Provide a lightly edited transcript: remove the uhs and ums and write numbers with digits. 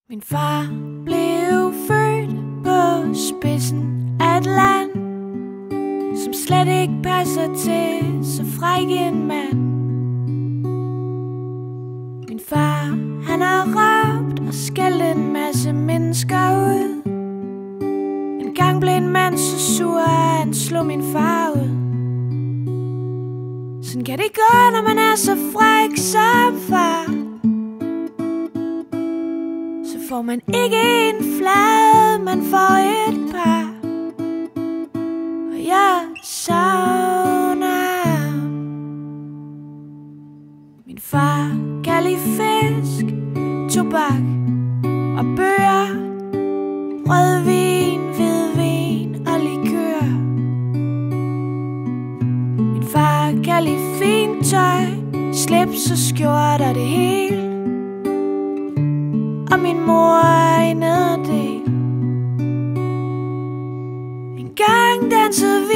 Min far blev født på spidsen af et land, som slet ikke passer til så fræk en mand. Min far, han har råbt og skældt en masse mennesker ud. En gang blev en mand så sur, at han slog min far ud. Sådan kan det gå, når man er så fræk som far. Så får man ikke en flade, man får et par. Og jeg savner ham. Min far kan lide fisk, tobak og bøger, rødvin, hvidvin og likør. Min far kan lide fint tøj, slips og skjorter, det hele. Og min mor er en nederdel. En gang dansede vi